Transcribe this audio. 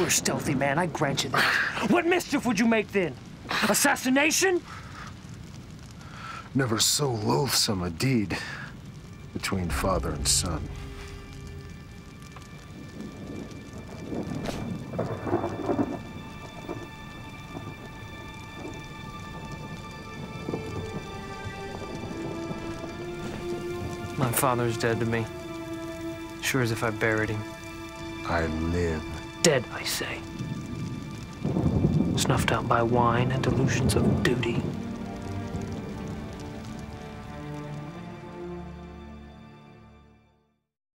You're a stealthy man, I grant you that. What mischief would you make then? Assassination? Never so loathsome a deed between father and son. My father's dead to me. Sure as if I buried him. I live. Dead, I say. Snuffed out by wine and delusions of duty.